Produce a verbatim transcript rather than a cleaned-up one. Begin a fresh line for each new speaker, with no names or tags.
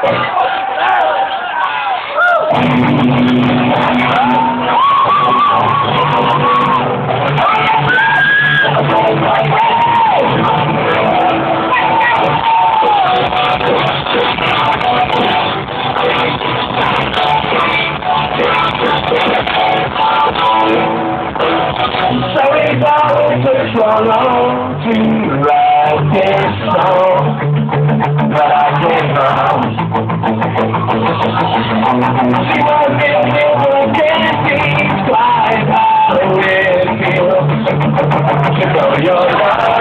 So it don't take so long to write this song, but I can't wrong. She won't get me, but can't be quite how it feels. So go your love.